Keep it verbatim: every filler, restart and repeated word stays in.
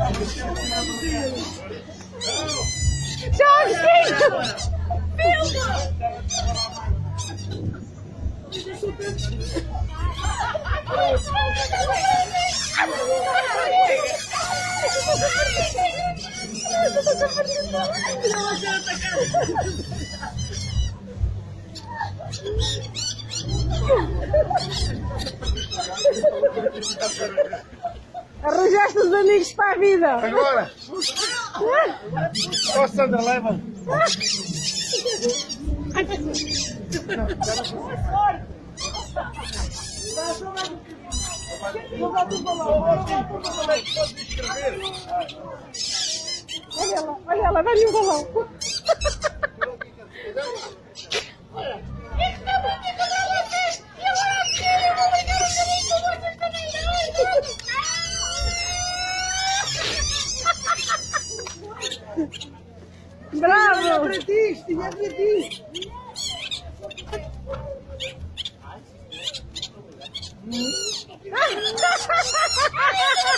Jorginho! Filma! Arranjaste os amigos para a vida! Agora! Ó, Sandra, leva! Olha ela, olha ela, vai-lhe um balão! Bravo! Tinha para ti, tinha para ti! Ah!